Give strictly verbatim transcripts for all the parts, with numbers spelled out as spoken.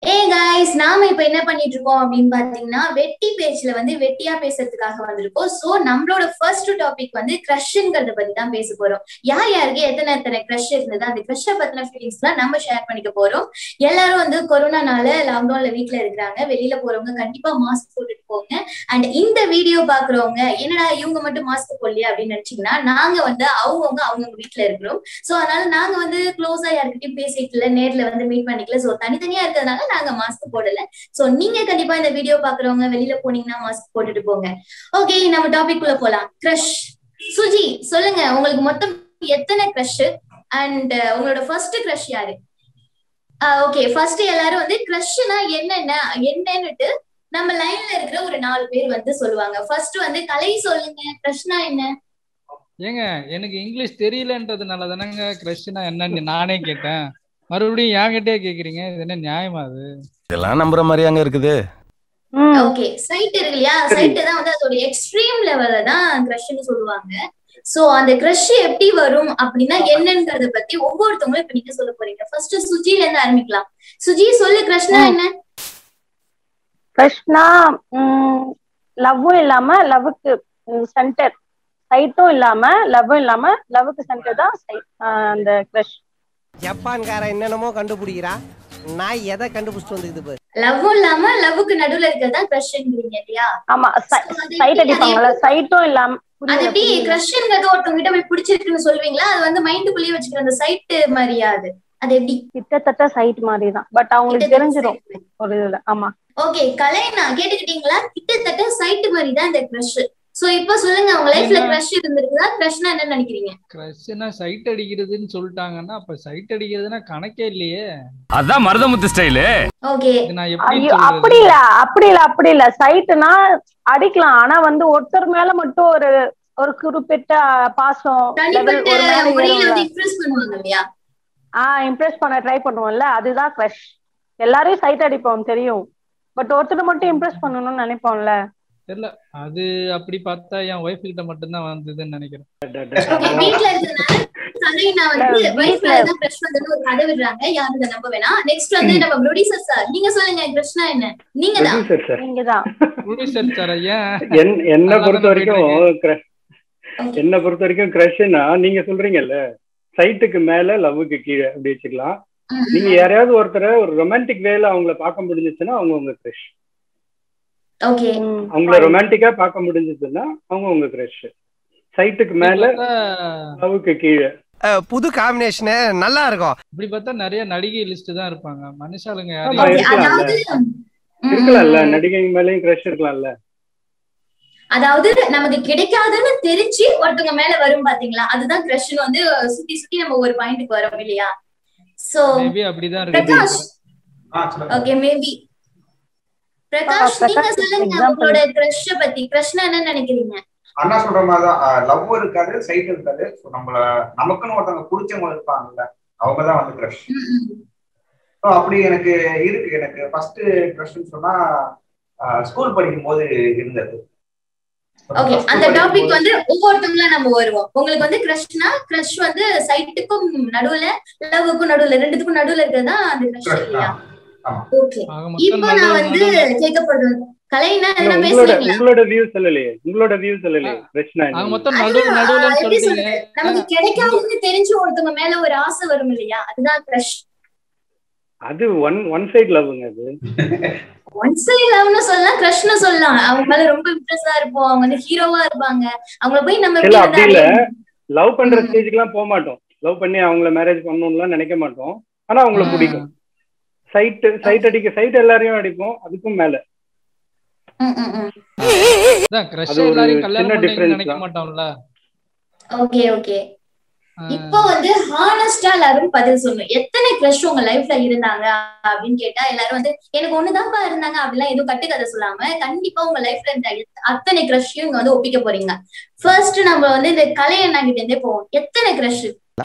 Hey guys, நாம இப்ப என்ன பண்ணிட்டு இருக்கோம் அப்படின்னு பாத்தீங்கன்னா வெட்டி பேஜ்ல வந்து வெட்டியா பேசுறதுக்காக வந்திருக்கோம். சோ நம்மளோட ஃபர்ஸ்ட் டாபிக் வந்து கிரஷ்ங்கிறத பத்தி தான் பேச போறோம். யார் யாருக்கு எத்தனை எத்தனை கிரஷ் இருந்தது, அந்த கிரஷ பத்தின ஃபீலிங்ஸ் தான் நம்ம ஷேர் பண்ணிக்க போறோம். எல்லாரும் வந்து கொரோனானால லாக்டவுன்ல வீட்டுல இருக்கிறாங்க. வெளியில போறவங்க கண்டிப்பா மாஸ்க் போட்டுட்டு போங்க. அண்ட் இந்த வீடியோ பாக்குறவங்க என்னடா இவங்க மட்டும் மாஸ்க் போடலையா அப்படின்னு நினைச்சீங்கன்னா, நாங்க வந்து அவங்கவுங்க அவங்கவுங்க வீட்டுல இருக்கிறோம். சோ அதனால நாங்க வந்து க்ளோஸா யாருக்கிட்டையும் பேசிக்கல, நேர்ல வந்து மீட் பண்ணிக்கல. சோ தனித்தனியா இருக்கிறதுனால நாங்க மாஸ்க் போடல. சோ நீங்க கண்டிப்பா இந்த வீடியோ பாக்குறவங்க வெளியில போனீங்கன்னா மாஸ்க் போட்டுட்டு போங்க. ஓகே, நம்ம டாபிக் குள்ள போலாம். கிரஷ். சுஜி சொல்லுங்க, உங்களுக்கு மொத்தம் எத்தனை கிரஷ் அண்ட் உங்களோட ஃபர்ஸ்ட் கிரஷ் யாரு? ஓகே, ஃபர்ஸ்ட் எல்லாரும் வந்து கிரஷ்னா என்னென்ன என்னன்னுட்டு நம்ம லைன்ல இருக்கிற ஒரு நாலு பேர் வந்து சொல்லுவாங்க. ஃபர்ஸ்ட் வந்து கலை சொல்லுங்க, கிரஷ்னா என்ன? ஏங்க எனக்கு இங்கிலீஷ் தெரியலன்றதுனால தானங்க கிரஷ்னா என்னன்னு நானே கேட்டேன். மறுபடியும் என்கிட்டயே கேக்குறீங்க, இது என்ன நியாயமா? அது இதெல்லாம் நம்புற மாதிரியாங்க இருக்குது. ஓகே, சைட் இருக்கு இல்லையா, சைட் தான் வந்து அதோட எக்ஸ்ட்ரீம் லெவல்ல தான் கிரஷ்னு சொல்லுவாங்க. சோ அந்த கிரஷ் எப்படி வரும் அப்படின்னா என்னன்றத பத்தி ஒவ்வொருத்தவங்களும் இப்ப நீங்க சொல்ல போறீங்க. ஃபர்ஸ்ட் சுஜில இருந்து ஆரம்பிக்கலாம். சுஜி சொல்லு, கிரஷ்னா என்ன? கிரஷ்னா லவ்வும் இல்லாம லவ்வுக்கு சென்டர், சைட்டும் இல்லாம லவ்வும் இல்லாம லவ்வுக்கு சென்டர் தான் அந்த கிரஷ். ஜப்பான்கார என்னென்னமோ கண்டுபிடிக்கிறா, நான் எதை கண்டுபிடிச்சிட்டு வந்துக்குது? லவ்வும் இல்லாம லவ்வுக்கு நடுவுல இருக்கிறதா கிரஷ்ங்கிறீங்க இல்லையா? ஆமா, சைட் அடிப்பாங்கல, சைட்டும் இல்லாம. அது எப்படி கிரஷ்ங்கிறது ஒருத்தவங்க கிட்ட போய் பிடிச்சிருக்குன்னு சொல்வீங்களா? அது வந்து மைண்டுக்குள்ளேயே வச்சுக்கிற அந்த சைட் மாதிரியா? அது அது எப்படி? கிட்டத்தட்ட சைட் மாதிரி தான், பட் அவங்களுக்கு தெரிஞ்சிடும் ஒரு இதுல. ஆமா. ஓகே, கலைனா கேட்டுக்கிட்டீங்களா? கிட்டத்தட்ட சைட் மாதிரி தான் இந்த கிரஷ். சோ இப்போ சொல்லுங்க, உங்க லைஃப்ல கிரஷ் இருந்திருக்குதா? கிரஷ்னா என்ன நினைக்கிறீங்க? கிரஷ்னா சைட் அடிக்கிறதுன்னு சொல்லிட்டாங்கன்னா அப்ப சைட் அடிக்கிறதுனா கணக்கே இல்லையே. அதான் மருதமுத்து ஸ்டைல். ஓகே, நான் எப்படி அப்படி இல்ல அப்படி இல்ல அப்படி இல்ல சைட்னா அடிக்கலாம். ஆனா வந்து ஒருத்தர் மேல மட்டும் ஒரு ஒரு குறிப்பிட்ட பாசம் தனிப்பட்ட முறையில வந்து இம்ப்ரெஸ் பண்ணுவாங்க இல்லையா? ஆஹ் இம்ப்ரெஸ் பண்ண ட்ரை பண்ணுவோம்ல, அதுதான் கிரஷ். எல்லாரையும் சைட் அடிப்போம் தெரியும், பட் ஒருத்தர் மட்டும் இம்ப்ரெஸ் பண்ணணும்னு நினைப்போம்ல. தெரியல, அது அப்படி பார்த்தா என் ஒய்ஃப் கிட்ட மட்டும் தான் வந்ததுன்னு நினைக்கிறேன். வீட்ல இருக்கறனால கலைனா வந்து வைஃப்ல தான் கிரஷ் வந்தது ஒரு கதை விடுறாங்க, யாரும் இத நம்ப வேணாம். நெக்ஸ்ட் வந்து நம்ம ப்ரொடியூசர் சார், நீங்க சொல்லுங்க கிரஷ்னா என்ன? நீங்க தான் நீங்க தான் ப்ரொடியூசர் சார். ஏன் என்ன பொறுத்த வரைக்கும் என்ன பொறுத்த வரைக்கும் கிரஷ்னா நீங்க சொல்றீங்கல்ல, சைட்டுக்கு மேல லவ்வுக்கு கீழே அப்படி வச்சுக்கலாம். நீங்க யாரையாவது ஒருத்தரை ஒரு ரொமான்டிக் வேல அவங்கள பார்க்க முடிஞ்சிச்சுன்னா அவங்க உங்க கிரஷ். ஓகே, அவங்கள ரொமான்டிக்கா பார்க்க முடிஞ்சதுன்னா அவங்க உங்க கிரஷ். சைட்டுக்கு மேல லவ்வுக்கு கீழே புது காம்பினேஷன் நல்லா இருக்கும். இப்படி பார்த்தா நிறைய நடிகை லிஸ்ட் தான் இருப்பாங்க. மனுஷாளுங்க இருக்கலாம்ல, நடிகை மேலயும் கிரஷ் இருக்கலாம்ல. அதாவது நமக்கு கிடைக்காதுன்னு தெரிஞ்சு ஒருத்தவங்க மேல வரும் பாத்தீங்களா, அதுதான் கிரஷ்னு வந்து சுத்தி சுத்தி நம்ம ஒரு பாயிண்ட்க்கு வரோம் இல்லையா? சோ மேபி அப்படிதான் இருக்கு. ஓகே, மேபி பிரகாஷ் நீங்க சொல்லுங்க உங்களோட கிரஷ் பத்தி. கிரஷ்னா என்ன நினைக்கிறீங்க? அண்ணா சொல்ற மாதிரிதான், லவ் இருக்காது, சைட் இருக்காது. சோ நம்மள நமக்குன்னு ஒருத்தவங்க பிடிச்சவங்க இருப்பாங்கல்ல, அவங்கதான் வந்து கிரஷ். ஸோ அப்படி எனக்கு இருக்கு. எனக்கு ஃபர்ஸ்ட் கிரஷ்ன்னு சொன்னா ஸ்கூல் படிக்கும் போது இருந்தது. ஓகே, அந்த டாபிக் வந்து ஒவ்வொருத்தவங்களா நம்ம வருவோம். உங்களுக்கு வந்து கிரஷ்னா கிரஷ் வந்து சைட்டுக்கும் நடுவுல லவ்வுக்கும் நடுவுல ரெண்டுத்துக்கும் நடுவுல இருக்கிறதா அந்த கிரஷ் இல்லையா? ஓகே, இப்போ நான் வந்து கேட்கப்படுறது கலைனா என்ன பேசுறீங்க? உங்களோட வியூ சொல்லலையே, உங்களோட வியூ சொல்லலையே. கிரஷ்னா என்ன? மொத்தம் நடுவுல நடுவுல சொல்றீங்க. நமக்கு கிடைக்காதுன்னு தெரிஞ்சு ஒருத்தவங்க மேல ஒரு ஆசை வரும் இல்லையா, அதுதான் கிரஷ். அது ஒன் ஒன் சைடு லவ்ங்க. அது ஒன் சைடு லவ்னு சொல்லலாம், கிரஷ்னு சொல்லலாம். அவங்க மேல ரொம்ப இம்ப்ரெஸ்ஸா இருப்போம், அவங்க வந்து ஹீரோவா இருப்பாங்க. அவங்கள போய் நம்ம இல்ல அப்படி இல்ல, லவ் பண்ற ஸ்டேஜ்க்கு எல்லாம் போக மாட்டோம். லவ் பண்ணி அவங்கள மேரேஜ் பண்ணணும்லாம் நினைக்க மாட்டோம். ஆனா அவங்கள பிடிக்கும். சைட் சைட் அடிக்க சைட் எல்லாரையும் அடிப்போம், அதுக்கும் மேல. கிரஷ் எல்லாரையும் கல்யாணம் பண்ணி நினைக்க மாட்டோம்ல. ஓகே ஓகே, இப்போ வந்து ஹானஸ்டா எல்லாரும் பதில் சொல்லணும். எத்தனை கிரஷ் உங்க லைஃப்ல இருந்தாங்க அப்படின்னு கேட்டா எல்லாரும் வந்து எனக்கு ஒண்ணுதான்ப்பா இருந்தாங்க அப்படிலாம் எதுவும் கட்டுக்கதை சொல்லாம கண்டிப்பா உங்க லைஃப்ல இருந்த அத்தனை கிரஷையும் இங்க வந்து ஒப்பிக்க போறீங்க. ஃபர்ஸ்ட் நம்ம வந்து இந்த கலை அண்ணா கிட்ட இருந்தே போவோம். எத்தனை கிரஷ்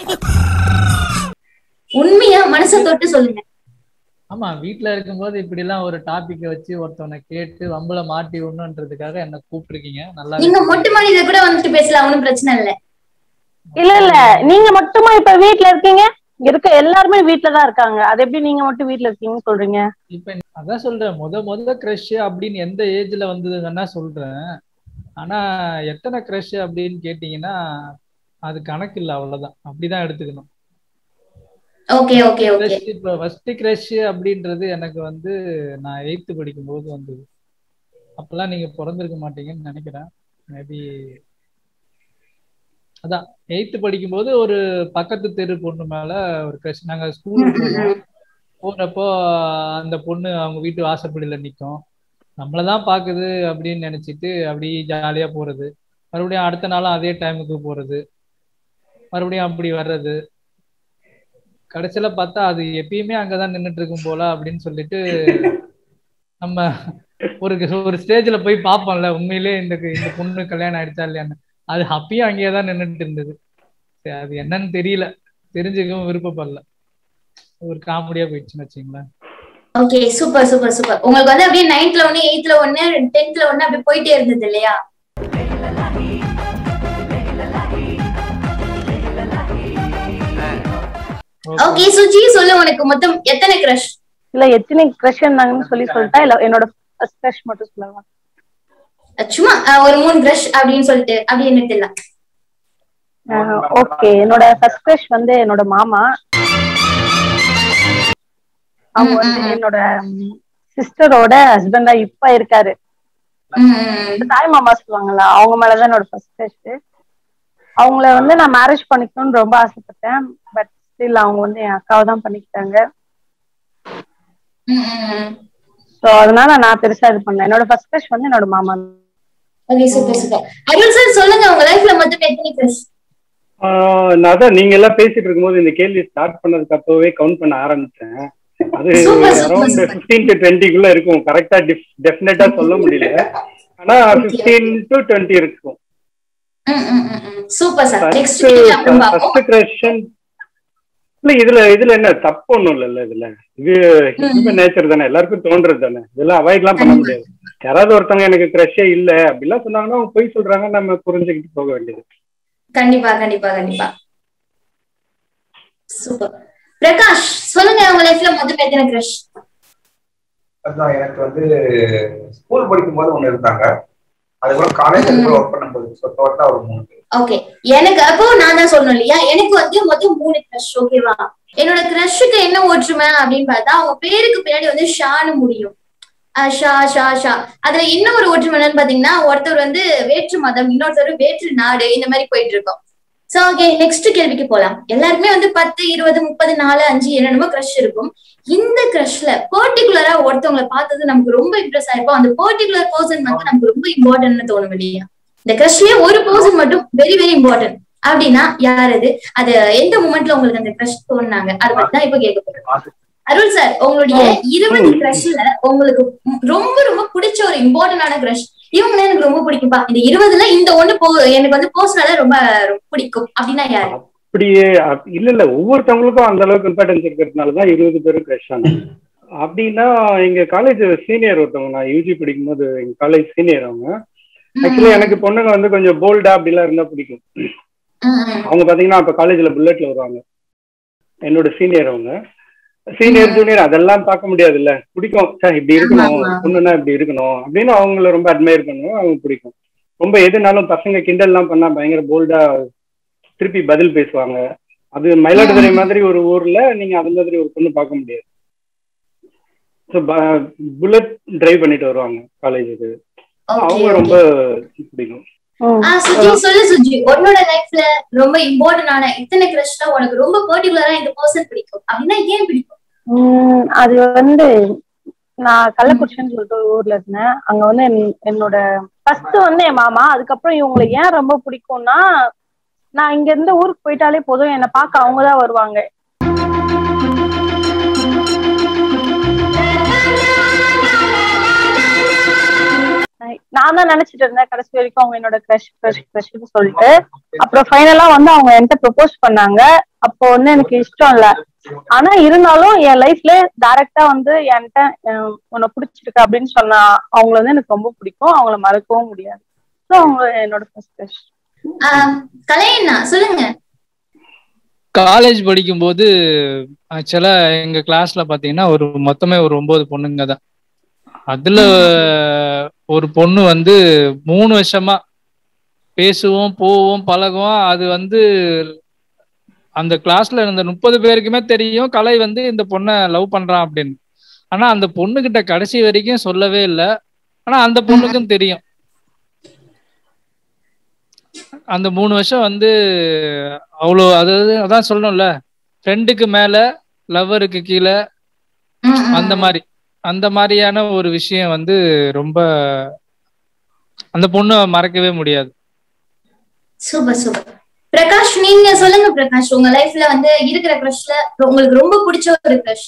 உண்மையா மனசை தொட்டு சொல்லுங்க. ஆமா, வீட்டுல இருக்கும்போது இப்படி எல்லாம் ஒரு டாபிக் வச்சு ஒருத்தவனை கேட்டு வம்புல மாட்டி விடணுன்றதுக்காக என்ன கூப்பிட்டுருக்கீங்க. நல்லா நீங்க மொட்டை மாடியில கூட வந்துட்டு பேசலாம், ஒன்னும் பிரச்சனை இல்ல. இல்ல இல்ல, நீங்க மட்டுமா இப்ப வீட்டுல இருக்கீங்க? இருக்க எல்லாருமே வீட்டுலதான் இருக்காங்க. அது எப்படி நீங்க மட்டும் வீட்டுல இருக்கீங்கன்னு சொல்றீங்க? இப்ப அதான் சொல்றேன், முத முத கிரஷ் அப்படின்னு எந்த ஏஜ்ல வந்ததுங்கன்னா சொல்றேன். ஆனா எத்தனை கிரஷ் அப்படின்னு கேட்டீங்கன்னா அது கணக்கு இல்லை, அவ்வளவுதான். அப்படிதான் எடுத்துக்கணும். Okay okay okay. இப்போ ஃபர்ஸ்ட் கிரஷ் அப்படின்றது எனக்கு வந்து நான் எயித்து படிக்கும் போது வந்தது. அப்பெல்லாம் நீங்க பிறந்திருக்க மாட்டீங்கன்னு நினைக்கிறேன். மேபி அதான் எயித்து படிக்கும் போது ஒரு பக்கத்து தெரு பொண்ணு மேல ஒரு கிரஷ். நாங்க ஸ்கூலுக்கு போவோம், போறப்போ அந்த பொண்ணு அவங்க வீட்டு வாசப்படியில நிற்கும், நம்மளதான் பாக்குது அப்படின்னு நினைச்சிட்டு அப்படி ஜாலியா போறது, மறுபடியும் அடுத்த நாளும் அதே டைமுக்கு போறது, மறுபடியும் அப்படி வர்றது. கடைசியில பார்த்தா அது எப்பயுமே அங்கதான் நின்றுட்டு இருக்கும் போல அப்படின்னு சொல்லிட்டு நம்ம ஒரு ஒரு ஸ்டேஜ்ல போய் பார்ப்போம்ல, உண்மையிலே இந்த இந்த பொண்ணு கல்யாணம் ஆயிடுச்சா இல்லையான்னு. அது அப்பயும் அங்கேயேதான் நின்றுட்டு இருந்தது. அது என்னன்னு தெரியல, தெரிஞ்சுக்கவும் விருப்பப்படல. ஒரு காமெடியா போயிடுச்சுன்னு வச்சுங்களேன். Okay, super super super. உங்களுக்கு வந்து அப்படியே நைன்த்ல ஒண்ணு, எயித்ல ஒண்ணு, டென்த்ல ஒண்ணு அப்படி போயிட்டே இருந்தது இல்லையா? ஓகே சுஜி, சொல்லு, உனக்கு மொத்தம் எத்தனை கிரஷ்? இல்ல எத்தனை கிரஷ் இருந்தாங்கன்னு சொல்லி சொல்லிட்டா இல்ல என்னோட ஃபர்ஸ்ட் கிரஷ் மட்டும் சொல்லலாம்? சும்மா ஒரு மூணு கிரஷ் அப்படின்னு சொல்லிட்டு அப்படி என்ன தெரியல. ஓகே, என்னோட ஃபர்ஸ்ட் கிரஷ் வந்து என்னோட மாமா. அவங்க வந்து என்னோட சிஸ்டரோட ஹஸ்பண்டா இப்ப இருக்காரு. தாய் மாமா சொல்லுவாங்கல்ல, அவங்க மேலதான் என்னோட ஃபர்ஸ்ட் கிரஷ். அவங்கள வந்து நான் மேரேஜ் பண்ணிக்கணும்னு ரொம்ப ஆசைப்பட்டேன். பட் ஸ்டில் அவங்க வந்து என் அக்காவை தான் பண்ணிக்கிட்டாங்க. சோ அதனால நான் பெருசா இது பண்ணேன். என்னோட ஃபர்ஸ்ட் கிரஷ் வந்து என்னோட மாமா. Okay, super super. Arul sir சொல்லுங்க, உங்க லைஃப்ல மொத்தம் எத்தனை கிரஷ்? நான் தான் நீங்க எல்லாம் பேசிட்டு இருக்கும்போது இந்த கேள்வி ஸ்டார்ட் பண்ணதுக்கு அப்பவே கவுண்ட் பண்ண ஆரம்பிச்சேன். அது அரௌண்ட் பிப்டீன் டு டுவெண்ட்டிக்குள்ள இருக்கும். கரெக்டா டெஃபினட்டா சொல்ல முடியல, ஆனா பிப்டீன் டு டுவெண்ட்டி இருக்கும். Super sir. Next first crush இல்ல, இதுல இதுல என்ன தப்பு ஒண்ணும் இல்ல. இதுல இது ஹியூமன் நேச்சர் தானே, எல்லாருக்கும் தோன்றது தானே. இதெல்லாம் அவாய்ட் எல்லாம் பண்ண முடியாது. யாராவது ஒருத்தவங்க எனக்கு கிரஷே இல்ல அப்படிலாம் சொன்னாங்கன்னா அவங்க போய் சொல்றாங்க, நம்ம புரிஞ்சுக்கிட்டு போக வேண்டியது. கண்டிப்பா கண்டிப்பா கண்டிப்பா. சூப்பர். பிரகாஷ் சொல்லுங்க, உங்க லைஃப்ல மொத்தம் எத்தனை கிரஷ்? அதான் எனக்கு வந்து ஸ்கூல் படிக்கும் போது ஒண்ணு இருந்தாங்க, அதுக்கப்புறம் காலேஜ் ஒர்க் பண்ணும்போது சொத்தவட்டா ஒரு மூணு. ஓகே, எனக்கு அப்போ நான் தான் சொல்லணும் இல்லையா, எனக்கு வந்து மொத்தம் மூணு கிரஷ். ஓகேவா? என்னோட கிரஷுக்கு என்ன ஒற்றுமை அப்படின்னு பார்த்தா, அவங்க பேருக்கு பின்னாடி வந்து ஷான்னு முடியும். ஷா ஷா ஷா. அதுல என்ன ஒரு ஒற்றுமை என்னன்னு பாத்தீங்கன்னா, ஒருத்தர் வந்து வேற்று மதம், இன்னொருத்தர் வேற்று நாடு, இந்த மாதிரி போயிட்டு இருக்கோம். சோ ஓகே, நெக்ஸ்ட் கேள்விக்கு போலாம். எல்லாருக்குமே வந்து பத்து இருபது முப்பது நாலு அஞ்சு என்னென்னமோ கிரஷ் இருக்கும். இந்த கிரஷ்ல பர்டிகுலரா ஒருத்தவங்களை பார்த்தது நமக்கு ரொம்ப இம்ப்ரெஸ் ஆயிருக்கும். அந்த பர்டிகுலர் பர்சன் வந்து நமக்கு ரொம்ப இம்பார்ட்டன்ட்னு தோணும் இல்லையா? இந்த கிரஷ்லயே ஒரு பர்சன் மட்டும் வெரி வெரி இம்பார்ட்டன்ட் அப்படின்னா யார் அது? அது எந்த மூமெண்ட்ல உங்களுக்கு அந்த கிரஷ் தோணுனாங்க, அதை பத்தி தான் இப்ப கேட்க போறேன். அருள் சார், உங்களுடைய இருபது கிரஷ்ல உங்களுக்கு ரொம்ப ரொம்ப பிடிச்ச ஒரு இம்பார்ட்டன்டான கிரஷ், இவங்க எனக்கு ரொம்ப பிடிக்கும்பா, இந்த இருபதுல இந்த ஒண்ணு போ எனக்கு வந்து பர்சனலா ரொம்ப பிடிக்கும் அப்படின்னா யாரு? அப்படியே இல்ல இல்ல, ஒவ்வொருத்தவங்களுக்கும் அந்த அளவுக்கு இம்பார்ட்டன்ஸ் இருக்கிறதுனாலதான் இருபது பேரும் கிரஷ் ஆனாங்க. அப்படின்னா எங்க காலேஜ் சீனியர் ஒருத்தவங்க, நான் யூஜி படிக்கும் போது எங்க காலேஜ் சீனியர் அவங்க. ஆக்சுவலி எனக்கு பொண்ணுங்க வந்து கொஞ்சம் போல்டா அப்படிலாம் இருந்தா பிடிக்கும். அவங்க பாத்தீங்கன்னா அப்ப காலேஜ்ல புல்லட்ல வருவாங்க. என்னோட சீனியர் அவங்க. சீனியர் ஜூனியர் அதெல்லாம் பார்க்க முடியாது இல்ல, பிடிக்கும். சார் இப்படி இருக்கணும், பொண்ணுன்னா இப்படி இருக்கணும் அப்படின்னு அவங்கள ரொம்ப அட்மையர் பண்ணுவோம். அவங்க பிடிக்கும் ரொம்ப. எதுனாலும் பசங்க கிண்டல் எல்லாம் பண்ணா பயங்கர போல்டா திருப்பி பதில் பேசுவாங்க. அது மயிலாடுதுறை மாதிரி ஒரு ஊர்ல நீங்க அது மாதிரி ஒரு பொண்ணு பார்க்க முடியாது. புல்லட் டிரைவ் பண்ணிட்டு வருவாங்க காலேஜுக்கு. அவங்க ரொம்ப பிடிக்கும். சுஜி சொல்லு, சுஜி உன்னோட லைஃப்ல ரொம்ப இம்பார்ட்டன்டான இத்தனை கிரஷ்ல உனக்கு ரொம்ப பர்டிகுலரா இந்த பர்சன் பிடிக்கும் அப்படின்னா ஏன் பிடிக்கும்? அது வந்து நான் கள்ளக்குறிச்சின்னு சொல்லிட்டு ஒரு ஊர்ல இருந்தேன். அங்க வந்து என்னோட ஃபர்ஸ்ட் வந்து என் மாமா. அதுக்கப்புறம் இவங்களை ஏன் ரொம்ப பிடிக்கும்னா, நான் இங்க இருந்து ஊருக்கு போயிட்டாலே போதும், என்னை பார்க்க அவங்கதான் வருவாங்க. நான் தான் நினைச்சிட்டு இருந்தேன் கடைசி வரைக்கும் அவங்க என்னோட கிரஷ் கிரஷ் கிரஷ்னு சொல்லிட்டு. அப்புறம் ஃபைனலா வந்து அவங்க என்கிட்ட ப்ரொபோஸ் பண்ணாங்க. அப்போ வந்து எனக்கு இஷ்டம் இல்ல. ஆனா இருந்தாலும் என் லைஃப்ல டைரக்டா வந்து என்கிட்ட உன்னை பிடிச்சிருக்கு அப்படின்னு சொன்னா அவங்கள வந்து எனக்கு ரொம்ப பிடிக்கும். அவங்கள மறக்கவும் முடியாது. ஸோ அவங்க என்னோட ஃபர்ஸ்ட் கிரஷ். கலையண்ணா சொல்லுங்க. காலேஜ் படிக்கும்போது ஆக்சுவலா எங்க கிளாஸ்ல பாத்தீங்கன்னா ஒரு மொத்தமே ஒரு ஒன்பது பொண்ணுங்க தான். அதுல ஒரு பொண்ணு வந்து மூணு வருஷமா பேசுவோம் போவோம் பழகுவோம். அது வந்து அந்த கிளாஸ்ல இருந்த முப்பது பேருக்குமே தெரியும் கலை வந்து இந்த பொண்ணை லவ் பண்றான் அப்படின்னு. ஆனா அந்த பொண்ணுகிட்ட கடைசி வரைக்கும் சொல்லவே இல்லை. ஆனா அந்த பொண்ணுக்கும் தெரியும். அந்த மூணு வருஷம் வந்து அவ்வளோ, அதாவது அதான் சொல்லணும்ல, ஃப்ரெண்டுக்கு மேல லவ்வருக்கு கீழே, அந்த மாதிரி அந்த மாதிரியான ஒரு விஷயம் வந்து ரொம்ப அந்த பொண்ணு மறக்கவே முடியாது. Super super. பிரகாஷ் நீங்க சொல்லுங்க பிரகாஷ், உங்க லைஃப்ல வந்து இருக்கிற கிரஷ்ல உங்களுக்கு ரொம்ப பிடிச்ச ஒரு கிரஷ்.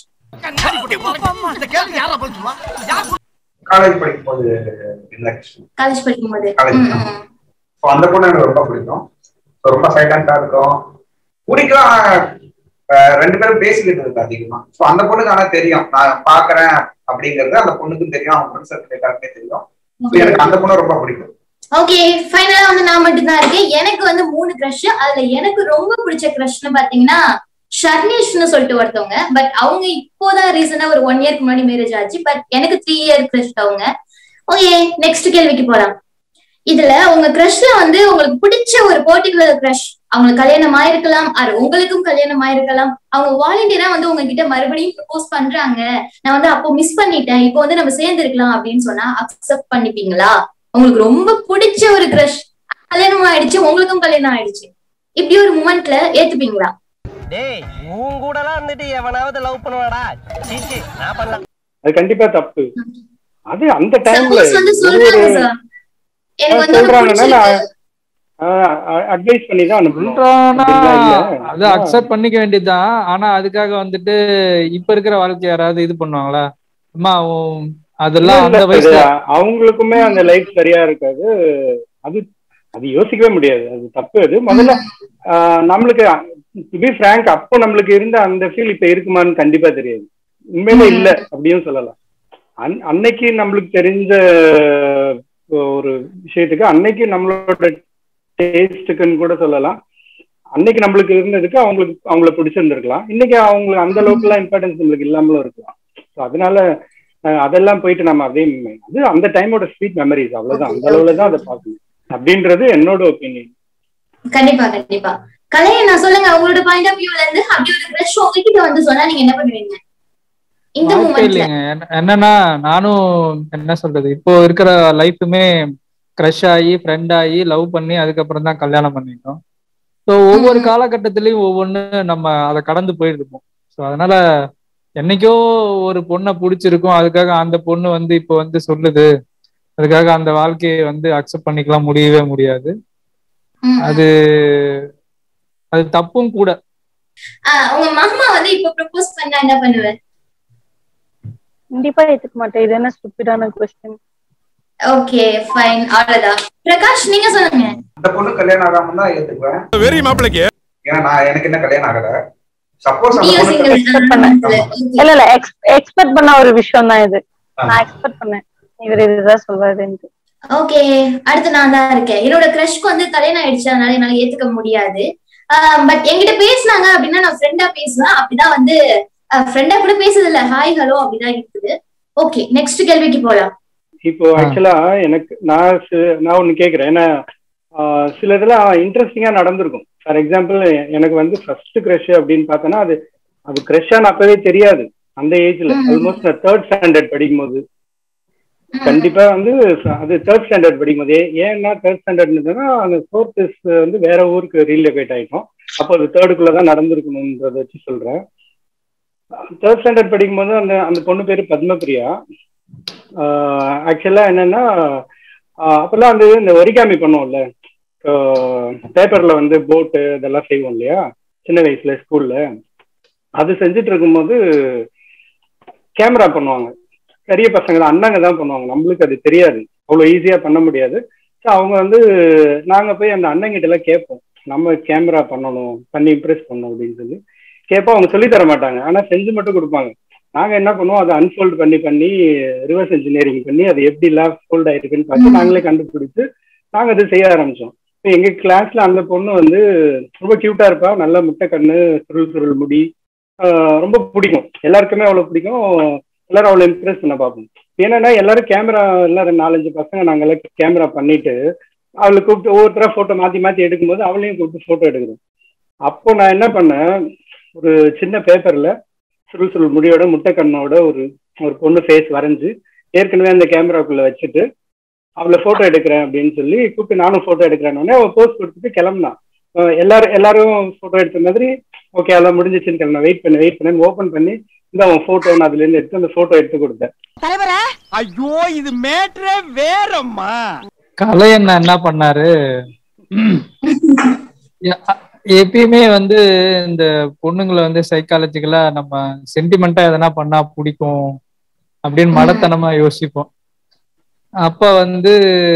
காலேஜ் படிக்கும் போது காலேஜ் படிக்கும் போது அந்த பொண்ணு எனக்கு ரொம்ப பிடிக்கும். ரொம்ப சைலண்டா இருக்கும், பிடிக்கும். ரெண்டு பேரும் பேசிக்கிட்டு இருக்கு அதிகமா. சோ அந்த பொண்ணுக்கு ஆனா தெரியும் நான் பாக்குறேன் அப்படிங்கறது அந்த பொண்ணுக்கும் தெரியும், அவங்க ஃப்ரெண்ட்ஸ் சர்க்கிள் எல்லாருமே தெரியும். எனக்கு அந்த பொண்ணு ரொம்ப பிடிக்கும். ஓகே, ஃபைனலா வந்து நான் மட்டும் தான் இருக்கேன். எனக்கு வந்து மூணு கிரஷ். அதுல எனக்கு ரொம்ப பிடிச்ச கிரஷ்னு பாத்தீங்கன்னா ஷர்னேஷ்னு சொல்லிட்டு ஒருத்தவங்க. பட் அவங்க இப்போதான் ரீசெண்டா ஒரு ஒன் இயர்க்கு முன்னாடி மேரேஜ் ஆச்சு. பட் எனக்கு த்ரீ இயர் கிரஷ் அவங்க. ஓகே, நெக்ஸ்ட் கேள்விக்கு போலாம். இதுல உங்க கிரஷ்ல வந்து உங்களுக்கு பிடிச்ச ஒரு பர்டிகுலர் கிரஷ், அவங்களுக்கு கல்யாணம் ஆயிருக்கலாம், அது உங்களுக்கும் கல்யாணம் ஆயிருக்கலாம், அவங்க வாலண்டியரா வந்து உங்ககிட்ட மறுபடியும் ப்ரப்போஸ் பண்றாங்க, நான் வந்து அப்போ மிஸ் பண்ணிட்டேன், இப்போ வந்து நம்ம சேர்ந்து இருக்கலாம் அப்படின்னு சொன்னா அக்செப்ட் பண்ணிப்பீங்களா? உங்களுக்கு ரொம்ப பிடிச்ச ஒரு கிரஷ், கல்யாணம் ஆயிடுச்சு, உங்களுக்கும் கல்யாணம் ஆயிடுச்சு, இப்படி ஒரு மூமெண்ட்ல ஏத்துப்பீங்களா? டேய் உன் கூடலாம் வந்துட்டு எவனாவது லவ் பண்ணுவாடா? சீச்சி நான் பண்ணல. அது கண்டிப்பா தப்பு. அது அந்த டைம்ல வந்து சொல்றாங்க சார், எனக்கு வந்து சொல்றாங்கன்னா அட்வைஸ் பண்ணி தான் அனுப்புறோம். அதை அக்செப்ட் பண்ணிக்க வேண்டியதுதான். ஆனா அதுக்காக வந்துட்டு இப்ப இருக்கிற வாழ்க்கை யாராவது இது பண்ணுவாங்களா? அம்மா அதெல்லாம் அந்த வயசுல அவங்களுக்குமே அந்த லைஃப் சரியா இருக்காது. அது அது யோசிக்கவே முடியாது, அது தப்பு. அது முதல்ல நம்மளுக்கு டு பி ஃப்ராங்க், அப்போ நம்மளுக்கு இருந்த அந்த ஃபீல் இப்ப இருக்குமான்னு கண்டிப்பா தெரியாது. உண்மையில இல்ல அப்படின்னு சொல்லலாம். அன் அன்னைக்கு நம்மளுக்கு தெரிஞ்ச ஒரு விஷயத்துக்கு, அன்னைக்கு நம்மளோட டேஸ்டுக்குன்னு கூட சொல்லலாம், அன்னைக்கு நம்மளுக்கு இருந்ததுக்கு அவங்களுக்கு அவங்கள பிடிச்சிருந்துருக்கலாம். இன்னைக்கு அவங்களுக்கு அந்த அளவுக்கு எல்லாம் இம்பார்ட்டன்ஸ் நம்மளுக்கு இல்லாமலும் இருக்கலாம். ஸோ அதனால அதெல்லாம் போயிட்டு நம்ம அதே அது அந்த டைமோட ஸ்வீட் மெமரிஸ், அவ்வளவுதான். அந்த அளவுல தான் அதை பார்க்கணும் அப்படின்றது என்னோட ஒப்பீனியன். கண்டிப்பா கண்டிப்பா. கலையை நான் சொல்லுங்க, உங்களோட பாயிண்ட் ஆஃப் வியூல இருந்து அப்படி ஒரு கிரஷ் உங்ககிட்ட வந்து சொன்னா நீங்க என்ன பண்ணுவீங்க இந்த மூமெண்ட்ல? என்னன்னா, நானும் என்ன சொல்றது, இப்போ இருக்கிற லைஃபுமே கிரஷ் ஆகி ஃப்ரெண்ட் ஆகி லவ் பண்ணி அதுக்கப்புறம் தான் கல்யாணம் பண்ணிட்டோம். ஸோ ஒவ்வொரு காலகட்டத்திலையும் ஒவ்வொன்று நம்ம அதை கடந்து போயிருப்போம். ஸோ அதனால என்னைக்கோ ஒரு பொண்ணை பிடிச்சிருக்கும், அதுக்காக அந்த பொண்ணு வந்து இப்போ வந்து சொல்லுது, அதுக்காக அந்த வாழ்க்கையை வந்து அக்செப்ட் பண்ணிக்கலாம் முடியவே முடியாது. அது அது தப்பும் கூட. உங்க மாமா வந்து இப்ப ப்ரப்போஸ் பண்ணா என்ன பண்ணுவேன்? கண்டிப்பா ஏத்துக்க மாட்டேன். இது என்ன ஸ்டூபிடான क्वेश्चन. ஓகே ஃபைன், அவ்வளவுதான். பிரகாஷ் நீங்க சொல்லுங்க. அந்த பொண்ணு கல்யாணம் ஆகாம தான் ஏத்துக்குவேன். வெரி மாப்பிளைக்கு. ஏன்னா நான் எனக்கு என்ன கல்யாணம் ஆகல. சப்போஸ் அந்த பொண்ணு எக்ஸ்பெக்ட் பண்ண இல்ல இல்ல எக்ஸ்பெக்ட் பண்ண ஒரு விஷயம் தான் இது. நான் எக்ஸ்பெக்ட் பண்ணேன் இவர் இதுதான் சொல்வாருன்னு. ஓகே, அடுத்து நான் தான் இருக்கேன். என்னோட கிரஷ்க்கு வந்து கல்யாணம் ஆயிடுச்சு, அதனால என்னால ஏத்துக்க முடியாது. பட் என்கிட்ட பேசினாங்க அப்படின்னா நான் ஃப்ரெண்டா பேசுவேன். அப்படிதான் வந்து ஃப்ரெண்டா கூட பேசுறது இல்ல, ஹாய் ஹலோ அப்படிதான் இருக்குது. ஓகே, நெக்ஸ்ட் கேள்விக்கு போலாம். இப்போ ஆக்சுவலா எனக்கு நான் நான் ஒண்ணு கேக்குறேன். ஏன்னா சில இதெல்லாம் இன்ட்ரெஸ்டிங்கா நடந்திருக்கும். ஃபார் எக்ஸாம்பிள், எனக்கு வந்து ஃபர்ஸ்ட் கிரஷ் அப்படின்னு பார்த்தோன்னா அது அது கிரஷ்ஷான்னு அப்பவே தெரியாது. அந்த ஏஜ்ல ஆல்மோஸ்ட் நான் தேர்ட் ஸ்டாண்டர்ட் படிக்கும் போது, கண்டிப்பா வந்து அது தேர்ட் ஸ்டாண்டர்ட் படிக்கும் போது. ஏன்னா தேர்ட் ஸ்டாண்டர்ட்னா அந்த ஃபோர்த் வந்து வேற ஊருக்கு ரீலோகேட் ஆயிட்டோம். அப்போ அது தேர்டுக்குள்ளதான் நடந்திருக்கணும்ன்றத வச்சு சொல்றேன். தேர்ட் ஸ்டாண்டர்ட் படிக்கும் போது அந்த அந்த பொண்ணு பேரு பத்மபிரியா. ஆக்சுவலா என்னன்னா, அப்பெல்லாம் வந்து இந்த ஒரிகாமி பண்ணுவோம்ல, பேப்பர்ல வந்து போட்டு இதெல்லாம் செய்வோம் இல்லையா சின்ன வயசுல ஸ்கூல்ல. அது செஞ்சுட்டு இருக்கும்போது கேமரா பண்ணுவாங்க. பெரிய பசங்க தான், அண்ணாங்க தான் பண்ணுவாங்க. நம்மளுக்கு அது தெரியாது, அவ்வளோ ஈஸியா பண்ண முடியாது. ஸோ அவங்க வந்து நாங்க போய் அந்த அண்ணங்கிட்ட எல்லாம் கேட்போம், நம்ம கேமரா பண்ணணும், பண்ணி இம்ப்ரெஸ் பண்ணணும் அப்படின்னு சொல்லி கேட்போம். அவங்க சொல்லி தர மாட்டாங்க, ஆனா செஞ்சு மட்டும் கொடுப்பாங்க. நாங்க என்ன பண்ணுவோம், அதை அன்ஃபோல்டு பண்ணி பண்ணி ரிவர்ஸ் இன்ஜினியரிங் பண்ணி அது எப்படி எல்லாம் ஃபோல்ட் ஆயிருக்குன்னு பார்த்து நாங்களே கண்டுபிடிச்சு நாங்க அது செய்ய ஆரம்பிச்சோம். எங்க கிளாஸ்ல அந்த பொண்ணு வந்து ரொம்ப கியூட்டா இருப்பா, நல்ல முட்டை கண்ணு, சுருள் சுருள் முடி, ரொம்ப பிடிக்கும் எல்லாருக்குமே, அவ்வளவு பிடிக்கும். எல்லாரும் அவ்வளவு இம்ப்ரெஸ் பண்ண பார்ப்போம். ஏன்னா எல்லாரும் கேமரா, எல்லாரும் நாலஞ்சு பசங்க நாங்கெல்லாம் கேமரா பண்ணிட்டு அவளை கூப்பிட்டு ஒவ்வொருத்தரா போட்டோ மாத்தி மாத்தி எடுக்கும்போது அவளையும் கூப்பிட்டு போட்டோ எடுக்கணும். அப்போ நான் என்ன பண்ணேன், ஒரு சின்ன பேப்பர்ல சுருள் சுருள் முடியோட முட்டை கண்ணோட ஒரு ஒரு பொண்ணு ஃபேஸ் வரைஞ்சு ஏற்கனவே அந்த கேமராக்குள்ள வச்சுட்டு அவளை போட்டோ எடுக்கிறேன் அப்படின்னு சொல்லி கூப்பிட்டு நானும் போட்டோ எடுக்கிறேன்னு அவள் போஸ்ட் கொடுத்துட்டு கிளம்புனான். எல்லாரும் எல்லாரும் போட்டோ எடுத்த மாதிரி ஓகே அதெல்லாம் முடிஞ்சிச்சுன்னு கிளம்ப. வெயிட் பண்ணி வெயிட் பண்ணி ஓப்பன் பண்ணி இந்த அவன் போட்டோ அதுல இருந்து எடுத்து அந்த போட்டோ எடுத்து கொடுத்தேன். ஐயோ இது மேட்ரே வேறம்மா. கலையண்ணா என்ன பண்ணாரு, எப்பயுமே வந்து இந்த பொண்ணுங்களை வந்து சைக்காலஜிக்கலா நம்ம சென்டிமெண்டா எதனா பண்ணா பிடிக்கும் அப்படின்னு மடத்தனமா யோசிப்போம். அப்ப வந்து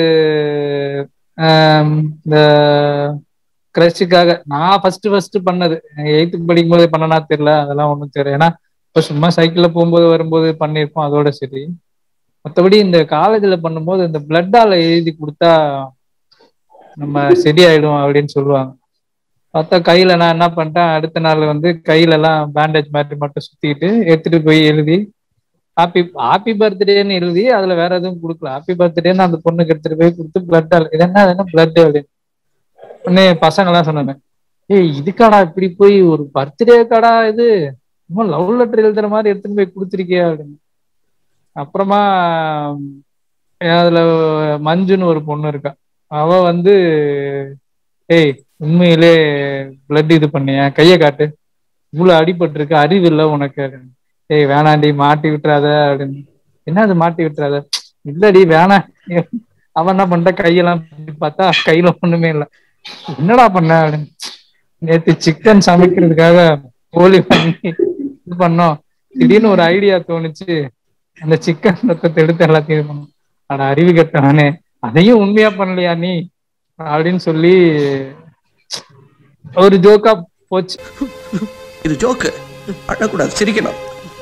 இந்த கிரஷுக்காக நான் ஃபர்ஸ்ட் ஃபர்ஸ்ட் பண்ணது எயித்து படிக்கும் போது பண்ணனா தெரியல, அதெல்லாம் ஒண்ணும் தெரியல. ஏன்னா இப்ப சும்மா சைக்கிள்ல போகும்போது வரும்போது பண்ணிருப்போம், அதோட சரி. மற்றபடி இந்த காலேஜ்ல பண்ணும்போது இந்த பிளட்டால எழுதி கொடுத்தா நம்ம சரியாயிடும் அப்படின்னு சொல்லுவாங்க. பார்த்தா கையில நான் என்ன பண்ணிட்டேன், அடுத்த நாள் வந்து கையில எல்லாம் பேண்டேஜ் மாதிரி மட்டும் சுத்திட்டு எடுத்துட்டு போய் எழுதி ஹாப்பி ஹாப்பி பர்த்டேன்னு எழுதி அதுல வேற எதுவும் கொடுக்கல. ஹாப்பி பர்த்டேன்னு அந்த பொண்ணுக்கு எடுத்துட்டு போய் கொடுத்து பிளட் இது என்ன என்ன பிளட் அப்படின்னு உடனே பசங்க எல்லாம் சொன்னாங்க, ஏய் இதுக்காடா இப்படி போய் ஒரு பர்த்டே காடா இது, ரொம்ப லவ் லெட்டர் எழுதுற மாதிரி எடுத்துட்டு போய் கொடுத்துருக்கியா அப்படின்னு. அப்புறமா அதுல மஞ்சுன்னு ஒரு பொண்ணு இருக்கா, அவ வந்து ஏய் உண்மையிலே பிளட் இது பண்ணிய கைய காட்டு, இவ்வளவு அடிபட்டு இருக்கு, அறிவு இல்லை உனக்கு. ஏய் வேணாண்டி மாட்டி விட்டுறாத அப்படின்னு. என்ன அது மாட்டி விட்டுறாத, இல்லடி வேணாம். அவன் என்ன பண்ணிட்ட, கையெல்லாம் பார்த்தா கையில ஒண்ணுமே இல்லை. என்னடா பண்ண அப்படின்னு. நேத்து சிக்கன் சமைக்கிறதுக்காக கோழி பண்ணி இது பண்ணோம், திடீர்னு ஒரு ஐடியா தோணுச்சு, அந்த சிக்கன் ரத்தத்தை எடுத்து எல்லாத்தையும் இது பண்ணோம். ஆனா அறிவு கட்டவனே, அதையும் உண்மையா பண்ணலையா நீ அப்படின்னு சொல்லி ஒரு ஜோக்கா போச்சு. இது ஜோக்கு, அழக்கூடாது, சிரிக்கணும்.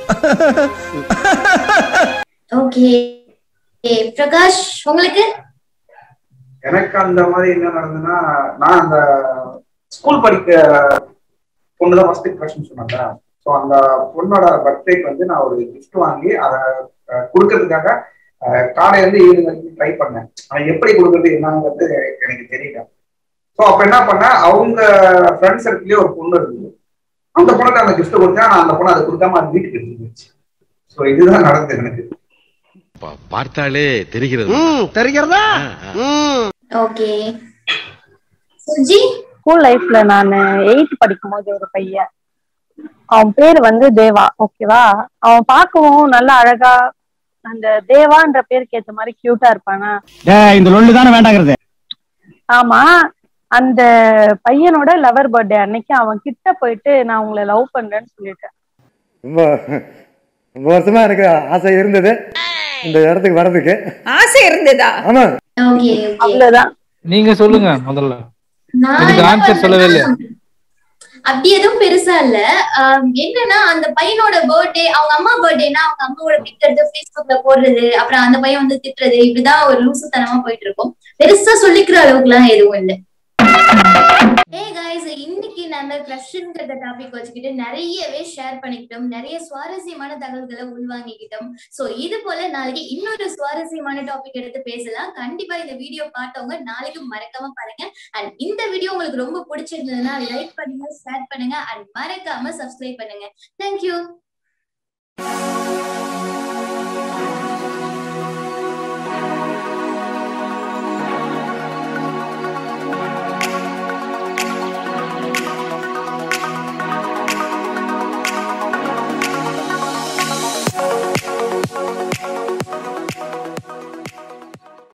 ஓகே பிரகாஷ், உங்களுக்கு? எனக்கு அந்த மாதிரி என்ன நடந்ததுன்னா, நான் அந்த ஸ்கூல் படிக்க பொண்ணுதான் ஃபர்ஸ்ட் கிரஷ்னு சொன்னாங்க. ஸோ அந்த பொண்ணோட பர்த்டேக்கு வந்து நான் ஒரு கிஃப்ட் வாங்கி அதை கொடுக்கறதுக்காக காலையில இருந்து ஈவினிங் வரைக்கும் ட்ரை பண்ணேன். ஆனால் எப்படி கொடுக்குறது என்னங்கிறது எனக்கு தெரியல. ஸோ அப்ப என்ன பண்ணேன், அவங்க ஃப்ரெண்ட் சர்க்கிள்லயே ஒரு பொண்ணு இருந்தது, அந்த பொண்ணுக்கு அந்த கிஃப்ட் கொடுத்தேன். நான் அந்த பொண்ணு அதை கொடுக்காம அது வீட்டுக்கு எடுத்துருந்துச்சு. ஸோ இதுதான் நடந்தது எனக்கு. பார்த்தாலே தெரிகிறது தெரிகிறதா? ஓகே சுஜி, ஸ்கூல் லைஃப்ல நான் எயித் படிக்கும் போது ஒரு பையன், அவன் பேரு வந்து தேவா. ஓகேவா, அவன் பார்க்கவும் நல்லா அழகா அந்த தேவான்ற பேருக்கு ஏத்த மாதிரி கியூட்டா இருப்பானா. இந்த லொல்லு தானே வேண்டாங்கிறது. ஆமா, அந்த பையனோட லவர் பர்த்டே அன்னைக்கு அவன் கிட்ட போயிட்டு நான் உங்களை லவ் பண்றேன்னு சொல்லிட்டேன். ரொம்ப ரொம்ப வருஷமா எனக்கு ஆசை இருந்தது இந்த இடத்துக்கு வர்றதுக்கு. ஆசை இருந்ததா? ஆமா, அவ்வளவுதான். நீங்க சொல்லுங்க முதல்ல. ஆன்சர் சொல்லவே இல்ல. அப்படி எதுவும் பெருசா இல்ல. என்னன்னா அந்த பையனோட பர்த்டே, அவங்க அம்மா பர்த்டேனா அவங்க அம்மாவோட பிக்கிறது பேஸ்புக்ல போடுறது, அப்புறம் அந்த பையன் வந்து திட்டுறது, இப்படிதான் ஒரு லூசுத்தனமா போயிட்டு இருக்கும். பெருசா சொல்லிக்கிற அளவுக்கு எல்லாம் எதுவும் இல்லை. ஹே கைஸ், இன்னைக்கு நம்ம கிரஷ்ங்கிற டாபிக் வச்சுக்கிட்டு நிறையவே ஷேர் பண்ணிக்கிட்டோம், நிறைய சுவாரஸ்யமான தகவல்களை உள்வாங்கிக்கிட்டோம். சோ இது போல நாளைக்கு இன்னொரு சுவாரஸ்யமான டாபிக் எடுத்து பேசலாம். கண்டிப்பா இந்த வீடியோ பார்த்தவங்க நாளைக்கு மறக்காம பாருங்க. அண்ட் இந்த வீடியோ உங்களுக்கு ரொம்ப பிடிச்சிருந்ததுன்னா லைக் பண்ணுங்க, ஷேர் பண்ணுங்க, அண்ட் மறக்காம சப்ஸ்கிரைப் பண்ணுங்க. தேங்க்யூ.